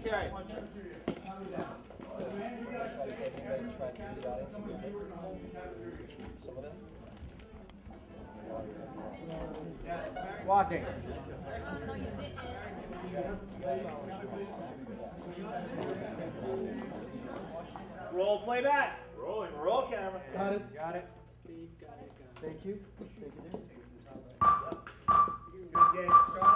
Carrie. Walking. Roll playback. Rolling. Roll camera. Got it. Got it. Thank you. Thank you. Good game.